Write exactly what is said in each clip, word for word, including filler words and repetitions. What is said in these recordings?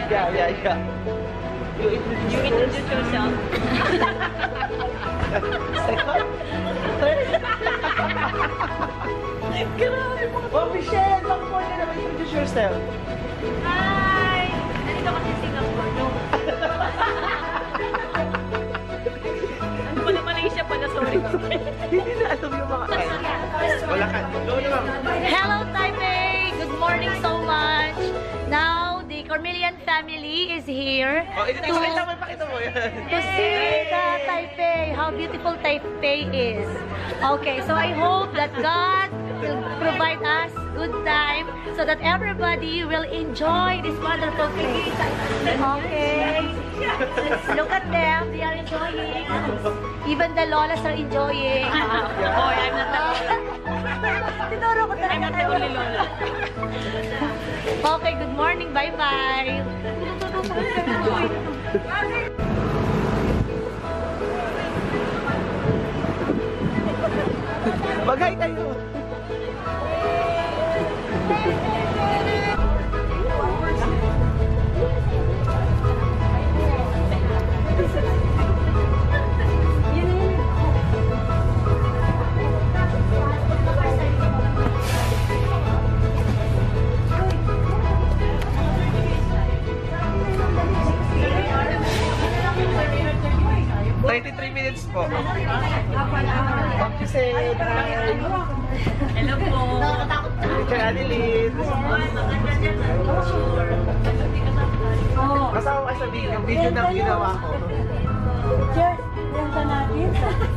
Yeah, yeah, yeah. You introduce, you introduce yourself. Second? Third? Grabe mo. Oh, Michelle, Singapore ka naman. Introduce yourself. Hi! Nandito kasi Singapore, no? Ano pala Malaysia pala, sorry. Hindi na alam yung mga ay. Wala ka. Go naman. Hello, Taipei! Good morning so much. Now, the Cormelian family is here Oh, ito, to, pakita mo, pakita mo yan. to see the Taipei, how beautiful Taipei is. Okay, so I hope that God will provide us good time so that everybody will enjoy this wonderful place. Okay, look at them, they are enjoying. Even the lolas are enjoying. Oh, I'm not the lola. Tinuro ko talaga. I'm not the only lola. Okay, good morning, bye-bye. Bagay kayo. thirty-three minutes po. Kasi, Hello po. Teacher Annalyn. Kasama ka sa video. Video na ginawa ko. Cheers! Yan ka natin.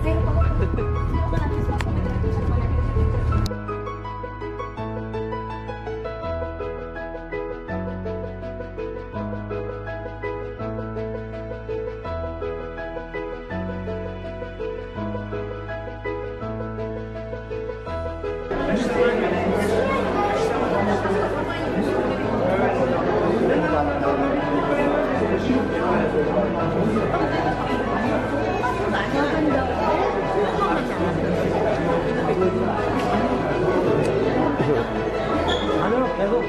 Ano? Pero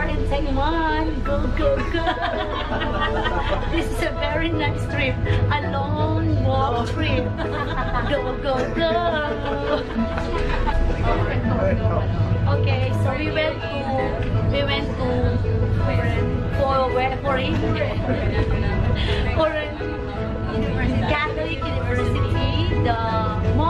in Taiwan. Go, go, go. This is a very nice trip. A long walk trip. Go, go, go. Okay, so we went to we went to for where for for Catholic University, the